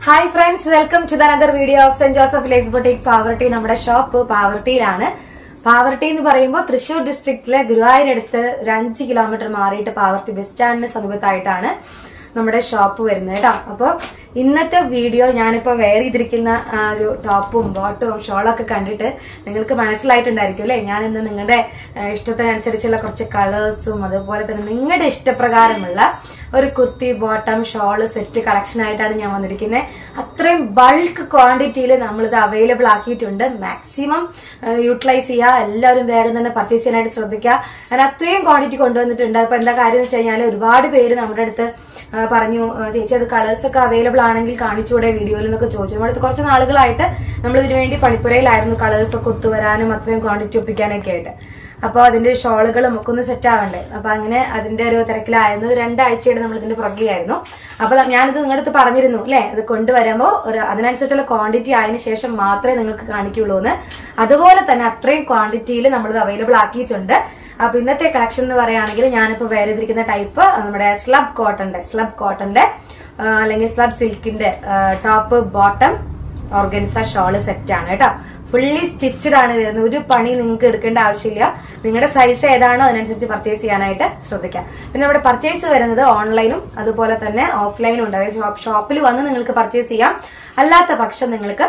Hi friends, welcome to another video of St. Joseph Lace Boutique Poverty. നമ്മുടെ shop പാവർട്ടിയിലാണ്. പാവർട്ടി എന്ന് പറയുമ്പോൾ Thrissur ഡിസ്ട്രിക്റ്റിലെ ഗുരുവായൂരടുത്ത് 5 kilometre മാറിയിട്ട് പാവർട്ടി ബസ് സ്റ്റാൻഡിന് സമീപത്തായിട്ടാണ് നമ്മുടെ ഷോപ്പ് വരുന്നത് കേട്ടോ. അപ്പൊ ഇന്നത്തെ വീഡിയോ ഞാനിപ്പോ വെയർ ചെയ്തിരിക്കുന്ന ഒരു ടോപ്പും ബോട്ടും ഷോളൊക്കെ കണ്ടിട്ട് നിങ്ങൾക്ക് മനസ്സിലായിട്ടുണ്ടായിരിക്കും അല്ലെ. ഞാൻ ഇന്ന് നിങ്ങളുടെ ഇഷ്ടത്തിനനുസരിച്ചുള്ള കുറച്ച് കളേഴ്സും അതുപോലെ തന്നെ നിങ്ങളുടെ ഇഷ്ടപ്രകാരമുള്ള ഒരു kurti bottom shawl set collection ആയിട്ടാണ് ഞാൻ വന്നിരിക്കുന്നത്. അത്രയും ബൾക്ക് ക്വാണ്ടിറ്റിയിൽ നമ്മളിത് അവൈലബിൾ ആക്കിയിട്ടുണ്ട്. മാക്സിമം യൂട്ടിലൈസ് ചെയ്യുക, എല്ലാവരും വേഗം തന്നെ പർച്ചേസ് ചെയ്യാനായിട്ട് ശ്രദ്ധിക്കുക. ഞാൻ അത്രയും ക്വാണ്ടിറ്റി കൊണ്ടുവന്നിട്ടുണ്ട്. അപ്പൊ എന്താ കാര്യം എന്ന് വെച്ച് കഴിഞ്ഞാൽ ഒരുപാട് പേര് നമ്മുടെ അടുത്ത് പറഞ്ഞു, ചേച്ചി അത് കളേഴ്സ് ഒക്കെ അവൈലബിൾ ആണെങ്കിൽ കാണിച്ചൂടെ വീഡിയോയിൽ എന്നൊക്കെ ചോദിച്ചു. നമ്മുടെ അടുത്ത് കുറച്ച് നാളുകളായിട്ട് നമ്മൾ ഇതിനു വേണ്ടി പണിപ്പുരയിലായിരുന്നു കളേഴ്സ് ഒക്കെ ഒത്തുവരാനും അത്രയും ക്വാണ്ടിറ്റി ഒപ്പിക്കാനൊക്കെ ആയിട്ട്. അപ്പൊ അതിന്റെ ഷോളുകളും ഒക്കെ ഒന്ന് സെറ്റ് ആവണ്ടേ. അപ്പൊ അങ്ങനെ അതിന്റെ ഒരു തിരക്കിലായിരുന്നു. 2 ആഴ്ചയായിട്ട് നമ്മൾ ഇതിന്റെ പുറകിലായിരുന്നു. അപ്പൊ ഞാനിത് നിങ്ങളുടെ അടുത്ത് പറഞ്ഞിരുന്നു അല്ലെ, അത് കൊണ്ടുവരുമ്പോ അതിനനുസരിച്ചുള്ള ക്വാണ്ടിറ്റി ആയതിനു ശേഷം മാത്രമേ നിങ്ങൾക്ക് കാണിക്കുള്ളൂ എന്ന്. അതുപോലെ തന്നെ അത്രയും ക്വാണ്ടിറ്റിയിൽ നമ്മളിത് അവൈലബിൾ ആക്കിയിട്ടുണ്ട്. അപ്പൊ ഇന്നത്തെ കളക്ഷൻ എന്ന് പറയുകയാണെങ്കിൽ ഞാനിപ്പോ വെയർ ചെയ്തിരിക്കുന്ന ടൈപ്പ് നമ്മുടെ സ്ലബ് കോട്ടന്റെ അല്ലെങ്കിൽ സ്ലബ് സിൽക്കിന്റെ top bottom organza shawl set ആണ് കേട്ടോ. ഫുള്ളി സ്റ്റിച്ചഡ് ആണ് വരുന്നത്. ഒരു പണി നിങ്ങൾക്ക് എടുക്കേണ്ട ആവശ്യമില്ല. നിങ്ങളുടെ സൈസ് ഏതാണോ അതിനനുസരിച്ച് പർച്ചേസ് ചെയ്യാനായിട്ട് ശ്രദ്ധിക്കാം. പിന്നെ നമ്മുടെ പർച്ചേസ് വരുന്നത് ഓൺലൈനും അതുപോലെ തന്നെ ഓഫ്ലൈനും ഉണ്ട്. അതായത് ഷോപ്പിൽ വന്ന് നിങ്ങൾക്ക് പർച്ചേസ് ചെയ്യാം. അല്ലാത്ത പക്ഷം നിങ്ങൾക്ക്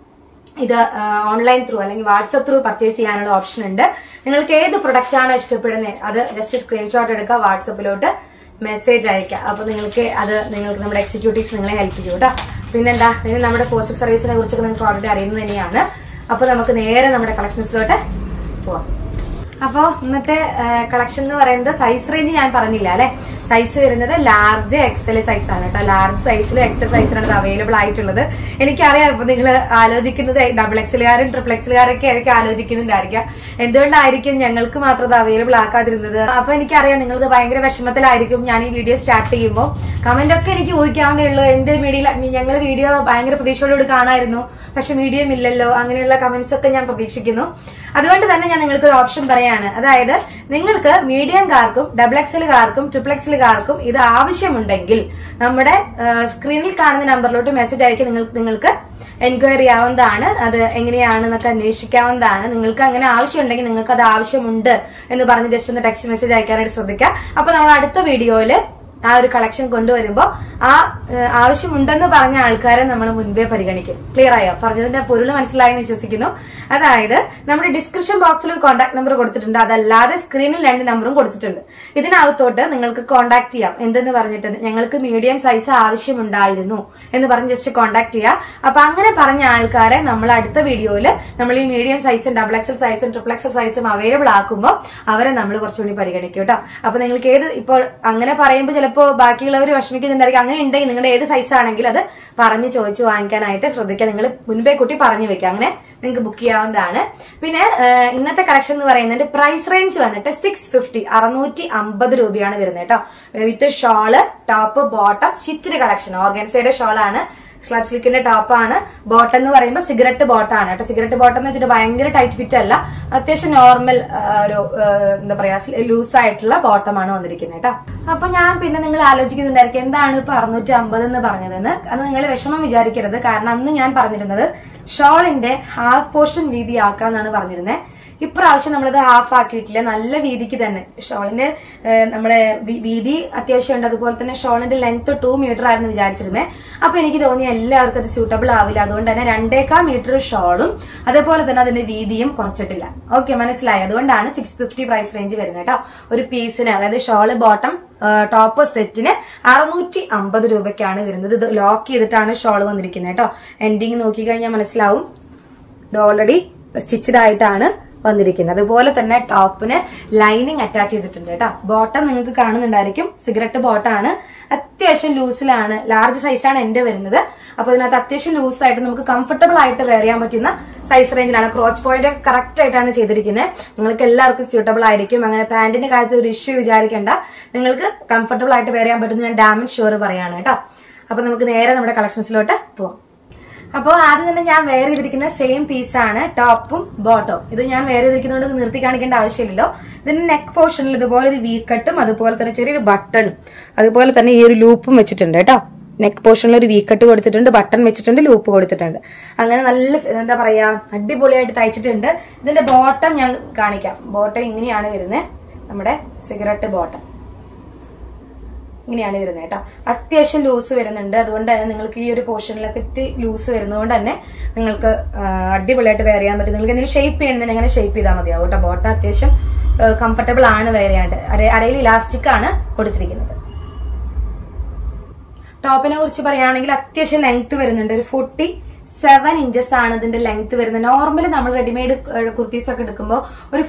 ഇത് ഓൺലൈൻ ത്രൂ അല്ലെങ്കിൽ വാട്സ്ആപ്പ് ത്രൂ പർച്ചേസ് ചെയ്യാനുള്ള ഓപ്ഷൻ ഉണ്ട്. നിങ്ങൾക്ക് ഏത് പ്രൊഡക്റ്റ് ആണോ ഇഷ്ടപ്പെടുന്നത് അത് ജസ്റ്റ് സ്ക്രീൻഷോട്ട് എടുക്കുക, വാട്സപ്പിലോട്ട് മെസ്സേജ് അയക്കുക. അപ്പൊ നിങ്ങൾക്ക് നമ്മുടെ എക്സിക്യൂട്ടീവ്സ് നിങ്ങളെ ഹെൽപ്പ് ചെയ്യും കേട്ടോ. പിന്നെന്താ, നമ്മുടെ പോസ്റ്റൽ സർവീസിനെ കുറിച്ചൊക്കെ നിങ്ങൾക്ക് ഓൾറെഡി അറിയുന്നത് തന്നെയാണ്. അപ്പൊ നമുക്ക് നേരെ നമ്മുടെ കളക്ഷൻസിലോട്ട് പോവാം. അപ്പൊ ഇന്നത്തെ കളക്ഷൻ എന്ന് പറയുന്നത് സൈസ് റേഞ്ച് ഞാൻ പറഞ്ഞില്ല അല്ലെ. സൈസ് വരുന്നത് ലാർജ് എക്സൽ സൈസ് ആണ് കേട്ടോ. ലാർജ് സൈസിലും എക്സൽ സൈസിലാണ് ഇത് അവൈലബിൾ ആയിട്ടുള്ളത്. എനിക്കറിയാം ഇപ്പൊ നിങ്ങൾ ആലോചിക്കുന്നത് ഡബിൾ എക്സലുകാരും ട്രിപ്പിൾ എക്സലുകാരൊക്കെ ആയിരിക്കും ആലോചിക്കുന്നുണ്ടായിരിക്കാം, എന്തുകൊണ്ടായിരിക്കും ഞങ്ങൾക്ക് മാത്രം ഇത് അവൈലബിൾ ആക്കാതിരുന്നത്. അപ്പൊ എനിക്കറിയാം നിങ്ങളിത് ഭയങ്കര വിഷമത്തിലായിരിക്കും. ഞാൻ ഈ വീഡിയോ സ്റ്റാർട്ട് ചെയ്യുമ്പോൾ കമന്റ് ഒക്കെ എനിക്ക് ഊഹിക്കാവുന്നേ ഉള്ളൂ. എന്റെ ഞങ്ങൾ വീഡിയോ ഭയങ്കര പ്രതീക്ഷയോടുകൂടി കാണായിരുന്നു, പക്ഷെ മീഡിയം ഇല്ലല്ലോ, അങ്ങനെയുള്ള കമന്റ്സ് ഒക്കെ ഞാൻ പ്രതീക്ഷിക്കുന്നു. അതുകൊണ്ട് തന്നെ ഞാൻ നിങ്ങൾക്ക് ഒരു ഓപ്ഷൻ പറയാണ്. അതായത് നിങ്ങൾക്ക് മീഡിയംകാർക്കും ഡബിൾ എക്സലുകാർക്കും ട്രിപ്പിൾ എക്സലുകാർക്കും ഇത് ആവശ്യമുണ്ടെങ്കിൽ നമ്മുടെ സ്ക്രീനിൽ കാണുന്ന നമ്പറിലോട്ട് മെസ്സേജ് അയക്കി നിങ്ങൾക്ക് എൻക്വയറി ചെയ്യാവുന്നതാണ്. അത് എങ്ങനെയാണെന്നൊക്കെ അന്വേഷിക്കാവുന്നതാണ്. നിങ്ങൾക്ക് അങ്ങനെ ആവശ്യമുണ്ടെങ്കിൽ നിങ്ങൾക്ക് അത് ആവശ്യമുണ്ട് എന്ന് പറഞ്ഞ് ജസ്റ്റ് ഒന്ന് ടെക്സ്റ്റ് മെസ്സേജ് അയക്കാനായിട്ട് ശ്രദ്ധിക്കാം. അപ്പൊ നമ്മൾ അടുത്ത വീഡിയോയില് ആ ഒരു കളക്ഷൻ കൊണ്ടുവരുമ്പോ ആ ആവശ്യമുണ്ടെന്ന് പറഞ്ഞ ആൾക്കാരെ നമ്മൾ മുൻപേ പരിഗണിക്കും. ക്ലിയർ ആയോ? പറഞ്ഞതിന്റെ പൊരുൾ മനസ്സിലായെന്ന് വിശ്വസിക്കുന്നു. അതായത് നമ്മുടെ ഡിസ്ക്രിപ്ഷൻ ബോക്സിൽ ഒരു കോൺടാക്ട് നമ്പർ കൊടുത്തിട്ടുണ്ട്. അതല്ലാതെ സ്ക്രീനിൽ 2 നമ്പറും കൊടുത്തിട്ടുണ്ട്. ഇതിനകത്തോട്ട് നിങ്ങൾക്ക് കോൺടാക്ട് ചെയ്യാം. എന്തെന്ന് പറഞ്ഞിട്ട് ഞങ്ങൾക്ക് മീഡിയം സൈസ് ആവശ്യമുണ്ടായിരുന്നു എന്ന് പറഞ്ഞ് ജസ്റ്റ് കോൺടാക്ട് ചെയ്യാം. അപ്പൊ അങ്ങനെ പറഞ്ഞ ആൾക്കാരെ നമ്മൾ അടുത്ത വീഡിയോയിൽ നമ്മൾ ഈ മീഡിയം സൈസും ഡബിൾ എക്സൽ സൈസും ട്രിപ്പിൾ എക്സൽ സൈസും അവൈലബിൾ ആക്കുമ്പോൾ അവരെ നമ്മൾ കുറച്ചുകൂടി പരിഗണിക്കും കേട്ടോ. അപ്പൊ നിങ്ങൾക്ക് ഏത് ഇപ്പോൾ അങ്ങനെ പറയുമ്പോൾ ചിലപ്പോൾ ബാക്കിയുള്ളവർ വിഷമിക്കുന്നുണ്ടായിരിക്കും. അങ്ങനെ ഉണ്ടെങ്കിൽ നിങ്ങളുടെ ഏത് സൈസ് ആണെങ്കിലും അത് പറഞ്ഞ് ചോദിച്ച് വാങ്ങിക്കാനായിട്ട് ശ്രദ്ധിക്കുക. നിങ്ങൾ മുൻപേ കൂട്ടി പറഞ്ഞു വെക്കുക. അങ്ങനെ നിങ്ങൾക്ക് ബുക്ക് ചെയ്യാവുന്നതാണ്. പിന്നെ ഇന്നത്തെ കളക്ഷൻ എന്ന് പറയുന്നത് പ്രൈസ് റേഞ്ച് വന്നിട്ട് 650 രൂപയാണ് വരുന്നത് കേട്ടോ. With shawl top bottom stitched collection. ഓർഗൻസയുടെ ഷോളാണ്, സ്ലബ് സിൽക്കിന്റെ ടോപ്പാണ്. ബോട്ടം എന്ന് പറയുമ്പോൾ സിഗരറ്റ് ബോട്ടാണ് കേട്ടോ. സിഗരറ്റ് ബോട്ടം എന്ന് വെച്ചിട്ട് ഭയങ്കര ടൈറ്റ് ഫിറ്റ് അല്ല, അത്യാവശ്യം നോർമൽ ഒരു എന്താ പറയാ ലൂസ് ആയിട്ടുള്ള ബോട്ടമാണ് വന്നിരിക്കുന്നത് കേട്ടോ. അപ്പൊ ഞാൻ പിന്നെ നിങ്ങൾ ആലോചിക്കുന്നുണ്ടായിരിക്കും എന്താണ് ഇപ്പൊ 650 എന്ന് പറഞ്ഞതെന്ന്. അത് നിങ്ങൾ വിഷമം വിചാരിക്കരുത്. കാരണം അന്ന് ഞാൻ പറഞ്ഞിരുന്നത് ഷോളിന്റെ ഹാഫ് പോർഷൻ വീതി ആക്കാന്നാണ് പറഞ്ഞിരുന്നത്. ഇപ്രാവശ്യം നമ്മളത് ഹാഫ് ആക്കിയിട്ടില്ല, നല്ല വീതിക്ക് തന്നെ. ഷോളിന്റെ നമ്മുടെ വീതി അത്യാവശ്യമുണ്ട്. അതുപോലെ തന്നെ ഷോളിന്റെ ലെങ്ത് 2 മീറ്റർ ആയിരുന്നു വിചാരിച്ചിരുന്നത്. അപ്പൊ എനിക്ക് തോന്നി എല്ലാവർക്കും അത് സ്യൂട്ടബിൾ ആവില്ല. അതുകൊണ്ട് തന്നെ 2.25 മീറ്റർ ഷോളും അതേപോലെ തന്നെ അതിന്റെ വീതിയും കുറച്ചിട്ടില്ല. ഓക്കെ, മനസ്സിലായി. അതുകൊണ്ടാണ് 650 പ്രൈസ് റേഞ്ച് വരുന്നത് കേട്ടോ. ഒരു പീസിന്, അതായത് ഷോള് ബോട്ടം ടോപ്പ് സെറ്റിന് 650 രൂപയ്ക്കാണ് വരുന്നത്. ഇത് ലോക്ക് ചെയ്തിട്ടാണ് ഷോള് വന്നിരിക്കുന്നത് കേട്ടോ. എൻഡിങ് നോക്കിക്കഴിഞ്ഞാൽ മനസ്സിലാവും, ഇത് ഓൾറെഡി സ്റ്റിച്ചഡ് ആയിട്ടാണ് വന്നിരിക്കുന്നത്. അതുപോലെ തന്നെ ടോപ്പിന് ലൈനിങ് അറ്റാച്ച് ചെയ്തിട്ടുണ്ട് കേട്ടോ. ബോട്ടം നിങ്ങൾക്ക് കാണുന്നുണ്ടായിരിക്കും, സിഗരറ്റ് ബോട്ടാണ്. അത്യാവശ്യം ലൂസിലാണ്, ലാർജ് സൈസാണ് എന്റെ വരുന്നത്. അപ്പൊ ഇതിനകത്ത് അത്യാവശ്യം ലൂസായിട്ട് നമുക്ക് കംഫർട്ടബിൾ ആയിട്ട് വെയർ ചെയ്യാൻ പറ്റുന്ന സൈസ് റേഞ്ചിലാണ്. ക്രോച്ച് പോയിന്റ് കറക്റ്റ് ആയിട്ടാണ് ചെയ്തിരിക്കുന്നത്. നിങ്ങൾക്ക് എല്ലാവർക്കും സ്യൂട്ടബിൾ ആയിരിക്കും. അങ്ങനെ പാന്റിന്റെ കാര്യത്തിൽ ഒരു ഇഷ്യൂ വിചാരിക്കേണ്ട. നിങ്ങൾക്ക് കംഫർട്ടബിൾ ആയിട്ട് വെയർ ചെയ്യാൻ പറ്റുന്ന ഞാൻ ഡാമേജ് ഷുവർ പറയാണ് കേട്ടോ. അപ്പൊ നമുക്ക് നേരെ നമ്മുടെ കളക്ഷൻസിലോട്ട് പോവാം. അപ്പോൾ ആദ്യം തന്നെ ഞാൻ വെയർ ചെയ്തിരിക്കുന്ന സെയിം പീസാണ് ടോപ്പും ബോട്ടവും. ഇത് ഞാൻ വെയർ ചെയ്തിരിക്കുന്നതുകൊണ്ട് നിർത്തി കാണിക്കേണ്ട ആവശ്യമില്ലല്ലോ. ഇതിന്റെ നെക്ക് പോർഷനിൽ ഇതുപോലെ ഒരു വി കട്ടും അതുപോലെ തന്നെ ചെറിയൊരു ബട്ടണും അതുപോലെ തന്നെ ഈ ഒരു ലൂപ്പും വെച്ചിട്ടുണ്ട് കേട്ടോ. നെക്ക് പോർഷനിൽ ഒരു വീക്കട്ട് കൊടുത്തിട്ടുണ്ട്, ബട്ടൺ വെച്ചിട്ടുണ്ട്, ലൂപ്പ് കൊടുത്തിട്ടുണ്ട്. അങ്ങനെ നല്ല എന്താ പറയാ അടിപൊളിയായിട്ട് തയ്ച്ചിട്ടുണ്ട്. ഇതിന്റെ ബോട്ടം ഞാൻ കാണിക്കാം. ബോട്ടം ഇങ്ങനെയാണ് വരുന്നത്. നമ്മുടെ സിഗരറ്റ് ബോട്ടം ഇങ്ങനെയാണ് വരുന്നത് കേട്ടോ. അത്യാവശ്യം ലൂസ് വരുന്നുണ്ട്. അതുകൊണ്ട് തന്നെ നിങ്ങൾക്ക് ഈ ഒരു പോർഷനിലൊക്കെ ഇത്തിരി ലൂസ് വരുന്നതുകൊണ്ട് തന്നെ നിങ്ങൾക്ക് അടിപൊളിയായിട്ട് വെയർ ചെയ്യാൻ പറ്റും. നിങ്ങൾക്ക് എന്തെങ്കിലും ഷേപ്പ് ചെയ്യണമെങ്കിൽ അങ്ങനെ ഷേപ്പ് ചെയ്താൽ മതിയാവും കേട്ടോ. ബോട്ടം അത്യാവശ്യം കംഫർട്ടബിൾ ആണ് വെയർ ചെയ്യാണ്ട്. അരയിൽ ഇലാസ്റ്റിക് ആണ് കൊടുത്തിരിക്കുന്നത്. ടോപ്പിനെ കുറിച്ച് പറയുകയാണെങ്കിൽ അത്യാവശ്യം ലെങ്ത് വരുന്നുണ്ട്. ഒരു 47 ഇഞ്ചസ് ആണ് ഇതിന്റെ ലെങ്ത് വരുന്നത്. നോർമലി നമ്മൾ റെഡിമെയ്ഡ് കുർത്തീസ് ഒക്കെ എടുക്കുമ്പോൾ ഒരു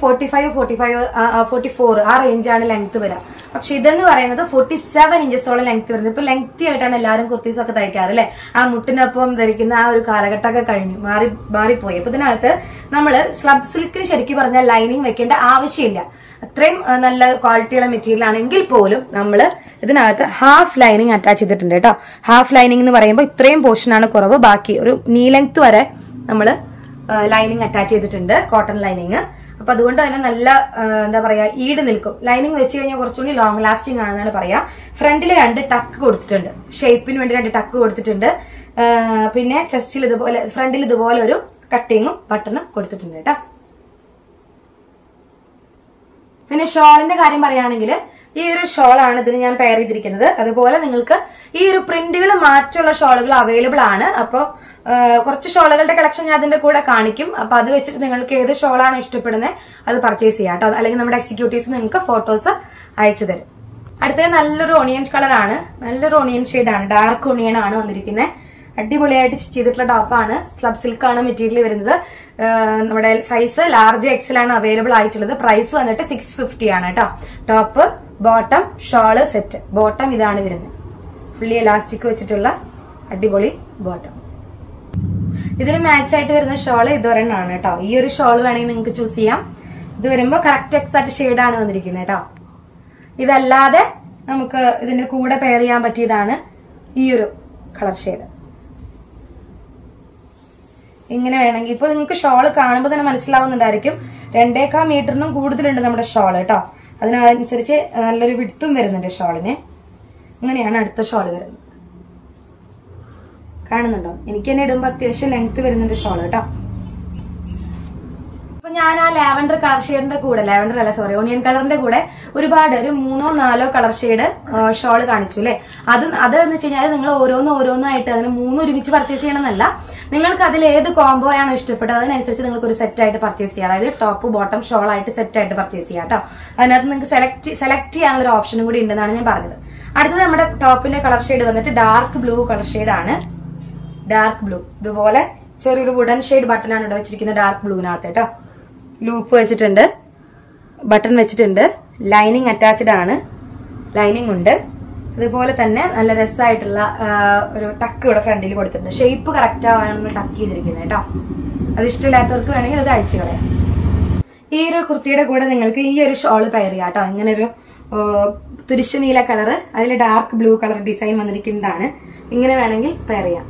44 ആ റേഞ്ചാണ് ലെങ്ത് വരിക. പക്ഷെ ഇതെന്ന് പറയുന്നത് 47 ഇഞ്ചസോളം ലെങ്ത് വരുന്നത്. ഇപ്പൊ ലെങ്തി ആയിട്ടാണ് എല്ലാവരും കുർത്തീസ് ഒക്കെ തയ്ക്കാറ് അല്ലെ. ആ മുട്ടിനൊപ്പം ധരിക്കുന്ന ആ ഒരു കാലഘട്ടമൊക്കെ കഴിഞ്ഞു മാറിപ്പോയി. അപ്പൊ ഇതിനകത്ത് നമ്മള് സ്ലബ് സിൽക്കിന് ശരിക്കും പറഞ്ഞാൽ ലൈനിങ് വെക്കേണ്ട ആവശ്യമില്ല. അത്രയും നല്ല ക്വാളിറ്റിയുള്ള മെറ്റീരിയൽ ആണെങ്കിൽ പോലും നമ്മള് ഇതിനകത്ത് ഹാഫ് ലൈനിങ് അറ്റാച്ച് ചെയ്തിട്ടുണ്ട് കേട്ടോ. ഹാഫ് ലൈനിങ് എന്ന് പറയുമ്പോൾ ഇത്രയും പോർഷനാണ് കുറവ്. ബാക്കി ഒരു നീ ലെങ്ത് വരെ നമ്മള് ലൈനിങ് അറ്റാച്ച് ചെയ്തിട്ടുണ്ട്, കോട്ടൺ ലൈനിങ്. അപ്പൊ അതുകൊണ്ട് തന്നെ നല്ല എന്താ പറയാ ഈട് നിൽക്കും. ലൈനിങ് വെച്ച് കഴിഞ്ഞാൽ കുറച്ചുകൂടി ലോങ് ലാസ്റ്റിംഗ് ആണെന്നാണ് പറയാ. ഫ്രണ്ടില് 2 ടക്ക് കൊടുത്തിട്ടുണ്ട്, ഷേപ്പിന് വേണ്ടി 2 ടക്ക് കൊടുത്തിട്ടുണ്ട്. പിന്നെ ചെസ്റ്റിൽ ഇതുപോലെ ഫ്രണ്ടിൽ ഇതുപോലെ ഒരു കട്ടിങ്ങും ബട്ടണും കൊടുത്തിട്ടുണ്ട് കേട്ടോ. പിന്നെ ഷോളിന്റെ കാര്യം പറയുകയാണെങ്കിൽ ഈ ഒരു ഷോളാണ് ഇതിന് ഞാൻ പെയർ ചെയ്തിരിക്കുന്നത്. അതുപോലെ നിങ്ങൾക്ക് ഈ ഒരു പ്രിന്റുകൾ മാറ്റുള്ള ഷോളുകൾ അവൈലബിൾ ആണ്. അപ്പൊ കുറച്ച് ഷോളുകളുടെ കളക്ഷൻ ഞാൻ അതിന്റെ കൂടെ കാണിക്കും. അപ്പൊ അത് വെച്ചിട്ട് നിങ്ങൾക്ക് ഏത് ഷോളാണ് ഇഷ്ടപ്പെടുന്നത് അത് പർച്ചേസ് ചെയ്യാം കേട്ടോ. അല്ലെങ്കിൽ നമ്മുടെ എക്സിക്യൂട്ടീവ്സ് നിങ്ങൾക്ക് ഫോട്ടോസ് അയച്ചു തരും. അടുത്തത് നല്ലൊരു ഓണിയൻ കളറാണ്. നല്ലൊരു ഓണിയൻ ഷെയ്ഡാണ്. ഡാർക്ക് ഓണിയൻ ആണ് വന്നിരിക്കുന്നത്. അടിപൊളിയായിട്ട് സ്റ്റിച്ച് ചെയ്തിട്ടുള്ള ടോപ്പാണ്. സ്ലബ് സിൽക്ക് ആണ് മെറ്റീരിയൽ വരുന്നത്. നമ്മുടെ സൈസ് ലാർജ് എക്സൽ ആണ് അവൈലബിൾ ആയിട്ടുള്ളത്. പ്രൈസ് വന്നിട്ട് 650 ആണ് കേട്ടോ. Top, bottom, shawl set. Bottom ഇതാണ് വരുന്നത്. ഫുള്ളി എലാസ്റ്റിക് വെച്ചിട്ടുള്ള അടിപൊളി ബോട്ടം. ഇതിന് മാച്ച് ആയിട്ട് വരുന്ന ഷോള് ഇതൊരെണ്ണാണ് കേട്ടോ. ഈ ഒരു ഷോള് വേണമെങ്കിൽ നിങ്ങൾക്ക് ചൂസ് ചെയ്യാം. ഇത് വരുമ്പോ കറക്റ്റ് എക്സാക്ട് ഷെയ്ഡാണ് വന്നിരിക്കുന്നത് കേട്ടോ. ഇതല്ലാതെ നമുക്ക് ഇതിന്റെ കൂടെ പെയർ ചെയ്യാൻ പറ്റിയതാണ് ഈ ഒരു കളർ ഷെയ്ഡ്. ഇങ്ങനെ വേണമെങ്കിൽ ഇപ്പൊ നിങ്ങൾക്ക് ഷോള് കാണുമ്പോൾ തന്നെ മനസ്സിലാവുന്നുണ്ടായിരിക്കും 2.25 മീറ്ററിനും കൂടുതലുണ്ട് നമ്മുടെ ഷോള് കേട്ടോ. അതിനനുസരിച്ച് നല്ലൊരു വിടുത്തും വരുന്നുണ്ട് ഷോളിന്. ഇങ്ങനെയാണ് അടുത്ത ഷോള് വരുന്നത്. കാണുന്നുണ്ടോ? എനിക്ക് തന്നെ ഇടുമ്പോ അത്യാവശ്യം ലെങ്ത് വരുന്നുണ്ട് ഷോള് കേട്ടോ. അപ്പൊ ഞാൻ ആ ലാവൻഡർ കളർ ഷെയ്ഡിന്റെ കൂടെ, ലാവൻഡർ അല്ല സോറി ഓണിയൻ കളറിന്റെ കൂടെ ഒരുപാട് ഒരു 3-4 കളർ ഷെയ്ഡ് ഷോള് കാണിച്ചു അല്ലെ. അതെന്ന് വെച്ച് കഴിഞ്ഞാൽ നിങ്ങൾ ഓരോന്നായിട്ട് അതിന് 3 ഒരുമിച്ച് പർച്ചേസ് ചെയ്യണമെന്നല്ല. നിങ്ങൾക്ക് അതിൽ ഏത് കോംബോ ആണ് ഇഷ്ടപ്പെട്ടത് അതിനനുസരിച്ച് നിങ്ങൾക്ക് ഒരു സെറ്റ് ആയിട്ട് പർച്ചേസ് ചെയ്യാം. അതായത് ടോപ്പ് ബോട്ടം ഷോൾ ആയിട്ട് സെറ്റ് ആയിട്ട് പർച്ചേസ് ചെയ്യാം കേട്ടോ. അതിനകത്ത് നിങ്ങൾക്ക് സെലക്ട് ചെയ്യാനുള്ള ഒരു ഓപ്ഷനും കൂടി ഉണ്ടെന്നാണ് ഞാൻ പറഞ്ഞത്. അടുത്തത് നമ്മുടെ ടോപ്പിന്റെ കളർ ഷെയ്ഡ് വന്നിട്ട് ഡാർക്ക് ബ്ലൂ കളർ ഷെയ്ഡാണ്. ഡാർക്ക് ബ്ലൂ ഇതുപോലെ ചെറിയൊരു വുഡൻ ഷെയ്ഡ് ബട്ടൺ ആണ് ഇവിടെ വെച്ചിരിക്കുന്നത്. ഡാർക്ക് ബ്ലൂവിനകത്ത് കേട്ടോ. ലൂപ്പ് വെച്ചിട്ടുണ്ട്, ബട്ടൺ വെച്ചിട്ടുണ്ട്, ലൈനിങ് അറ്റാച്ച്ഡ് ആണ്, ലൈനിങ് ഉണ്ട്. അതുപോലെ തന്നെ നല്ല രസമായിട്ടുള്ള ഒരു ടക്ക് ഇവിടെ ഫ്രണ്ടിൽ കൊടുത്തിട്ടുണ്ട്. ഷേപ്പ് കറക്റ്റ് ആവാനാണ് ടക്ക് ചെയ്തിരിക്കുന്നത് കേട്ടോ. അത് ഇഷ്ടമില്ലാത്തവർക്ക് വേണമെങ്കിൽ അത് അഴിച്ചു കളയാം. ഈ ഒരു കുർത്തിയുടെ കൂടെ നിങ്ങൾക്ക് ഈ ഒരു ഷോള് പെയർ ചെയ്യാം കേട്ടോ. ഇങ്ങനെ ഒരു തുരിശുനീല കളറ്, അതിൽ ഡാർക്ക് ബ്ലൂ കളർ ഡിസൈൻ വന്നിരിക്കുന്നതാണ്. ഇങ്ങനെ വേണമെങ്കിൽ പെയർ ചെയ്യാം.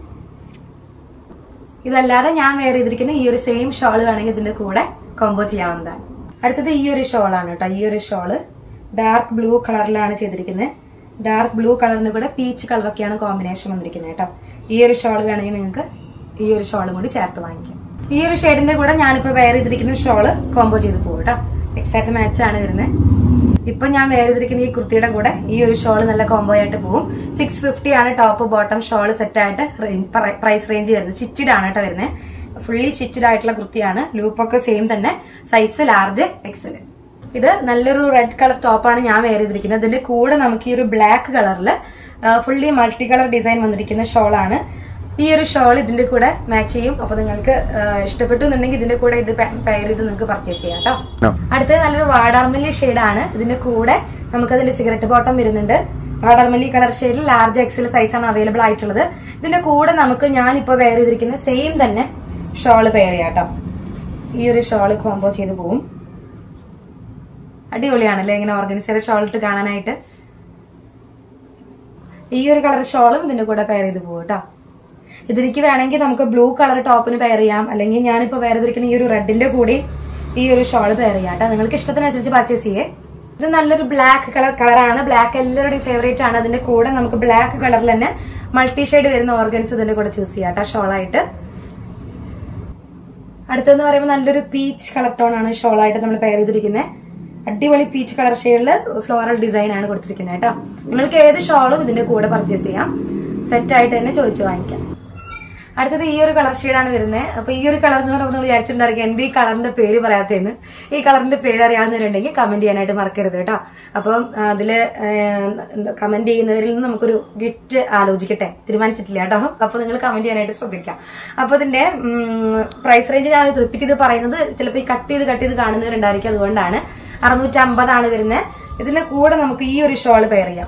ഇതല്ലാതെ ഞാൻ വെയർ ചെയ്തിരിക്കുന്ന ഈ ഒരു സെയിം ഷോള് വേണമെങ്കിൽ ഇതിന്റെ കൂടെ കോംബോ ചെയ്യാവുന്നതാണ്. അടുത്തത് ഈ ഒരു ഷോളാണ് കേട്ടോ. ഈ ഒരു ഷോള് ഡാർക്ക് ബ്ലൂ കളറിലാണ് ചെയ്തിരിക്കുന്നത്. ഡാർക്ക് ബ്ലൂ കളറിന് കൂടെ പീച്ച് കളറൊക്കെയാണ് കോമ്പിനേഷൻ വന്നിരിക്കുന്നത് കേട്ടോ. ഈ ഒരു ഷോള് വേണമെങ്കിൽ നിങ്ങൾക്ക് ഈ ഒരു ഷോളും കൂടി ചേർത്ത് വാങ്ങിക്കാം. ഈ ഒരു ഷെയ്ഡിന്റെ കൂടെ ഞാനിപ്പോ വെയർ ചെയ്തിരിക്കുന്ന ഷോള് കോംബോ ചെയ്ത് പോകും കേട്ടോ. എക്സാക്ട് മാച്ച് ആണ് വരുന്നത്. ഇപ്പൊ ഞാൻ വെയർ ചെയ്തിരിക്കുന്ന ഈ കുർത്തിയുടെ കൂടെ ഈ ഒരു ഷോള് നല്ല കോംബോ ആയിട്ട് പോകും. 650 ആണ് ടോപ്പ് ബോട്ടം ഷോള് സെറ്റ് ആയിട്ട് പ്രൈസ് റേഞ്ച് വരുന്നത്. സ്റ്റിച്ചഡ് ആണ് കേട്ടോ വരുന്നത്. ഫുള്ളി സ്റ്റിച്ചഡ് ആയിട്ടുള്ള കുർത്തിയാണ്. ലൂപ്പൊക്കെ സെയിം തന്നെ, സൈസ് ലാർജ് എക്സൽ. ഇത് നല്ലൊരു റെഡ് കളർ ടോപ്പാണ് ഞാൻ വെയർ ചെയ്തിരിക്കുന്നത്. ഇതിന്റെ കൂടെ നമുക്ക് ഈ ഒരു ബ്ലാക്ക് കളറില് ഫുള്ളി മൾട്ടി കളർ ഡിസൈൻ വന്നിരിക്കുന്ന ഷോളാണ്. ഈ ഒരു ഷോൾ ഇതിന്റെ കൂടെ മാച്ച് ചെയ്യും. അപ്പൊ നിങ്ങൾക്ക് ഇഷ്ടപ്പെട്ടു എന്നുണ്ടെങ്കിൽ ഇതിന്റെ കൂടെ ഇത് പെയർ ചെയ്ത് നിങ്ങൾക്ക് പർച്ചേസ് ചെയ്യാം കേട്ടോ. അടുത്തത് നല്ലൊരു വാടാർമല്ലി ഷെയ്ഡാണ്. ഇതിന്റെ കൂടെ നമുക്ക് അതിന്റെ സിഗരറ്റ് ബോട്ടം വരുന്നുണ്ട്. വാടാർമല്ലി കളർ ഷെയ്ഡിൽ ലാർജ് എക്സൽ സൈസാണ് അവൈലബിൾ ആയിട്ടുള്ളത്. ഇതിന്റെ കൂടെ നമുക്ക് ഞാനിപ്പോ വെയർ ചെയ്തിരിക്കുന്ന സെയിം തന്നെ ഷോള് പെയർ ചെയ്യാം കേട്ടോ. ഈ ഒരു ഷോള് കോംബോ ചെയ്ത് പോവും. അടിപൊളിയാണല്ലേ ഇങ്ങനെ ഓർഗനൈസർ ഷോൾ ഇട്ട് കാണാനായിട്ട്. ഈ ഒരു കളർ ഷോളും ഇതിന്റെ കൂടെ പെയർ ചെയ്ത് പോകും കേട്ടോ. ഇതിലേക്ക് വേണമെങ്കിൽ നമുക്ക് ബ്ലൂ കളർ ടോപ്പിന് പെയർ ചെയ്യാം. അല്ലെങ്കിൽ ഞാനിപ്പോ വെയർ ചെയ്തിരിക്കുന്ന ഈ ഒരു റെഡിന്റെ കൂടി ഈ ഒരു ഷോള് പെയർ ചെയ്യാം കേട്ടോ. നിങ്ങൾക്ക് ഇഷ്ടത്തിനനുസരിച്ച് പർച്ചേസ് ചെയ്യേ. ഇത് നല്ലൊരു ബ്ലാക്ക് കളറാണ്. ബ്ലാക്ക് എല്ലാവരുടെയും ഫേവറേറ്റ് ആണ്. അതിന്റെ കൂടെ നമുക്ക് ബ്ലാക്ക് കളറിൽ തന്നെ മൾട്ടി ഷെയ്ഡ് വരുന്ന ഓർഗൻസ് ഇതിന്റെ കൂടെ ചൂസ് ചെയ്യാം കേട്ടോ ഷോളായിട്ട്. അടുത്തെന്ന് പറയുമ്പോൾ നല്ലൊരു പീച്ച് കളർ ടോൺ ആണ് ഷോളായിട്ട് നമ്മൾ പെയർ ചെയ്തിരിക്കുന്നത്. അടിപൊളി പീച്ച് കളർ ഷെയ്ഡില് ഫ്ലോറൽ ഡിസൈൻ ആണ് കൊടുത്തിരിക്കുന്നത് കേട്ടോ. നിങ്ങൾക്ക് ഏത് ഷോളും ഇതിന്റെ കൂടെ പർച്ചേസ് ചെയ്യാം. സെറ്റ് ആയിട്ട് തന്നെ ചോദിച്ചു വാങ്ങിക്കാം. അടുത്തത് ഈ ഒരു കളർ ഷെയ്ഡാണ് വരുന്നത്. അപ്പൊ ഈ ഒരു കളർ എന്ന് പറയുമ്പോൾ നമ്മൾ വിചാരിച്ചിട്ടുണ്ടായിരിക്കും എന്ത് ഈ കളറിന്റെ പേര് പറയാത്തതെന്ന്. ഈ കളറിന്റെ പേര് അറിയാവുന്നവരുണ്ടെങ്കിൽ കമന്റ് ചെയ്യാനായിട്ട് മറക്കരുത് കേട്ടോ. അപ്പം അതില് കമന്റ് ചെയ്യുന്നവരിൽ നിന്ന് നമുക്കൊരു ഗിഫ്റ്റ് ആലോചിക്കട്ടെ, തീരുമാനിച്ചിട്ടില്ല കേട്ടോ. അപ്പൊ നിങ്ങൾ കമന്റ് ചെയ്യാനായിട്ട് ശ്രദ്ധിക്കാം. അപ്പൊ ഇതിന്റെ പ്രൈസ് റേഞ്ച് ഞാൻ റിപ്പീറ്റ് ചെയ്ത് പറയുന്നത് ചിലപ്പോൾ ഈ കട്ട് ചെയ്ത് കാണുന്നവരുണ്ടായിരിക്കും, അതുകൊണ്ടാണ്. 650 വരുന്നത്. ഇതിന്റെ കൂടെ നമുക്ക് ഈ ഒരു ഷോള് പെയർ ചെയ്യാം.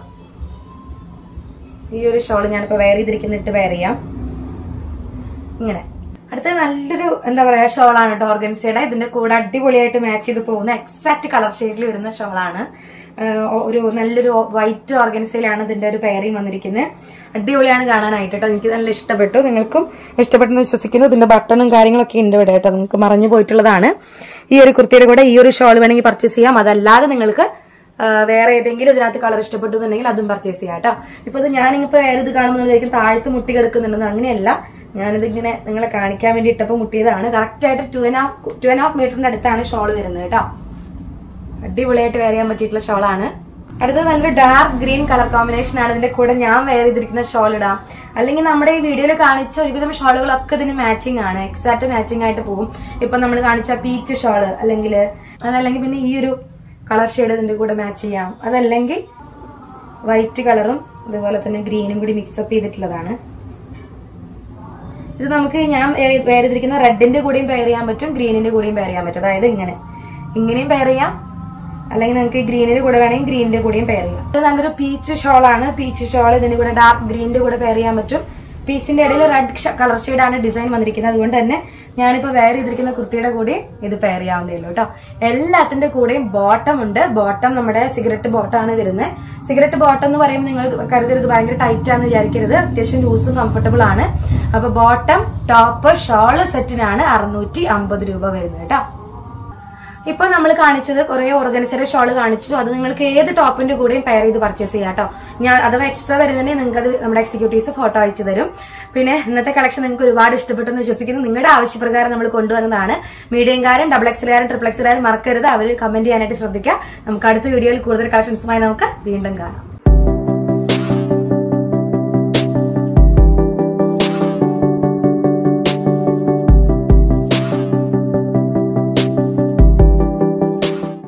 ഈ ഒരു ഷോള് ഞാനിപ്പോ വെയർ ചെയ്തിരിക്കുന്നിട്ട് പെയർ ചെയ്യാം ഇങ്ങനെ. അടുത്ത നല്ലൊരു എന്താ പറയാ ഷോളാണ് കേട്ടോ ഓർഗൻസയുടെ. ഇതിന്റെ കൂടെ അടിപൊളിയായിട്ട് മാച്ച് ചെയ്ത് പോകുന്ന എക്സാക്ട് കളർ ഷെയ്ഡിൽ വരുന്ന ഷോളാണ്. ഒരു നല്ലൊരു വൈറ്റ് ഓർഗൻസയിലാണ് ഇതിന്റെ ഒരു പെയറിങ് വന്നിരിക്കുന്നത്. അടിപൊളിയാണ് കാണാനായിട്ട് കേട്ടോ. എനിക്ക് നല്ല ഇഷ്ടപ്പെട്ടു. നിങ്ങൾക്കും ഇഷ്ടപ്പെട്ടെന്ന് വിശ്വസിക്കുന്നു. ഇതിന്റെ ബട്ടണും കാര്യങ്ങളൊക്കെ ഉണ്ട് ഇവിടെ കേട്ടോ. നിങ്ങൾക്ക് മറഞ്ഞു പോയിട്ടുള്ളതാണ്. ഈ ഒരു കുർത്തിയുടെ കൂടെ ഈ ഒരു ഷോൾ വേണമെങ്കിൽ പർച്ചേസ് ചെയ്യാം. അതല്ലാതെ നിങ്ങൾക്ക് വേറെ ഏതെങ്കിലും ഇതിനകത്ത് കളർ ഇഷ്ടപ്പെട്ടു എന്നുണ്ടെങ്കിൽ അതും പർച്ചേസ് ചെയ്യാം കേട്ടോ. ഇപ്പൊ ഇത് ഞാനിപ്പോ വേറെ ഇത് കാണുമ്പോൾ താഴത്ത് മുട്ടി കിടക്കുന്നുണ്ടെന്ന്, അങ്ങനെയല്ല. ഞാനിതിങ്ങനെ നിങ്ങളെ കാണിക്കാൻ വേണ്ടി ഇട്ടപ്പോ മുട്ടിയതാണ്. കറക്റ്റ് ആയിട്ട് 2.5 മീറ്ററിന്റെ അടുത്താണ് ഷോൾ വരുന്നത് കേട്ടോ. അടിപൊളിയായിട്ട് വെയർ ചെയ്യാൻ പറ്റിയിട്ടുള്ള ഷോളാണ്. അടുത്തത് നല്ലൊരു ഡാർക്ക് ഗ്രീൻ കളർ കോമ്പിനേഷൻ ആണ്. ഇതിന്റെ കൂടെ ഞാൻ വെയർ ചെയ്തിരിക്കുന്ന ഷോൾ ഇടാം. അല്ലെങ്കിൽ നമ്മുടെ ഈ വീഡിയോയിൽ കാണിച്ച ഒരുവിധം ഷോളുകളൊക്കെ ഇതിന് മാച്ചിങ് ആണ്, എക്സാക്ട് മാച്ചിങ് ആയിട്ട് പോകും. ഇപ്പൊ നമ്മൾ കാണിച്ച പീച്ച് ഷോള് അതല്ലെങ്കിൽ പിന്നെ ഈ ഒരു കളർ ഷെയ്ഡ് ഇതിന്റെ കൂടെ മാച്ച് ചെയ്യാം. അതല്ലെങ്കിൽ വൈറ്റ് കളറും ഇതുപോലെ തന്നെ ഗ്രീനും കൂടി മിക്സപ്പ് ചെയ്തിട്ടുള്ളതാണ്. ഇത് നമുക്ക് ഞാൻ വെയർ ചെയ്തിരിക്കുന്ന റെഡിന്റെ കൂടെയും പെയർ ചെയ്യാൻ പറ്റും, ഗ്രീനിന്റെ കൂടെയും പെയർ ചെയ്യാൻ പറ്റും. അതായത് ഇങ്ങനെയും പെയർ ചെയ്യാം, അല്ലെങ്കിൽ നിങ്ങൾക്ക് ഗ്രീനിന്റെ കൂടെ വേണമെങ്കിൽ ഗ്രീനിന്റെ കൂടെയും പെയർ ചെയ്യാം. ഇത് നല്ലൊരു പീച്ച് ഷോളാണ്. പീച്ച് ഷോൾ ഇതിന്റെ കൂടെ ഡാർക്ക് ഗ്രീനിന്റെ കൂടെ പെയർ ചെയ്യാൻ പറ്റും. പീച്ചിന്റെ ഇടയിൽ റെഡ് കളർ ഷെയ്ഡാണ് ഡിസൈൻ വന്നിരിക്കുന്നത്. അതുകൊണ്ട് തന്നെ ഞാനിപ്പോ വെയർ ചെയ്തിരിക്കുന്ന കുർത്തിയുടെ കൂടി ഇത് പെയർ ചെയ്യാവുന്നേ ഉള്ളൂ കേട്ടോ. എല്ലാത്തിന്റെ കൂടെയും ബോട്ടം ഉണ്ട്. ബോട്ടം നമ്മുടെ സിഗരറ്റ് ബോട്ടം ആണ് വരുന്നത്. സിഗരറ്റ് ബോട്ടം എന്ന് പറയുമ്പോൾ നിങ്ങൾ കരുതരുത് ഭയങ്കര ടൈറ്റ് ആണെന്ന് വിചാരിക്കരുത്. അത്യാവശ്യം ലൂസും കംഫർട്ടബിൾ ആണ്. അപ്പൊ ബോട്ടം ടോപ്പ് ഷോള് സെറ്റിനാണ് 650 രൂപ വരുന്നത് കേട്ടോ. ഇപ്പൊ നമ്മൾ കാണിച്ചത് കുറെ ഓർഗൻസയുടെ ഷോള് കാണിച്ചു. അത് നിങ്ങൾക്ക് ഏത് ടോപ്പിന്റെ കൂടെയും പെയർ ചെയ്ത് പർച്ചേസ് ചെയ്യാം കേട്ടോ. ഞാൻ അഥവാ എക്സ്ട്രാ വരുന്നുണ്ടെങ്കിൽ നിങ്ങൾക്ക് അത് നമ്മുടെ എക്സിക്യൂട്ടീവ്സ് ഫോട്ടോ അയച്ചു തരും. പിന്നെ ഇന്നത്തെ കളക്ഷൻ നിങ്ങൾക്ക് ഒരുപാട് ഇഷ്ടപ്പെട്ടെന്ന് വിശ്വസിക്കുന്നു. നിങ്ങളുടെ ആവശ്യപ്രകാരം നമ്മൾ കൊണ്ടുവന്നതാണ്. മീഡിയംകാരും XXL-കാരും XXL-കാരും മറക്കരുത്. അവർ കമന്റ് ചെയ്യാനായിട്ട് ശ്രദ്ധിക്കുക. നമുക്ക് അടുത്ത വീഡിയോയിൽ കൂടുതൽ കളക്ഷൻസുമായി നമുക്ക് വീണ്ടും കാണാം.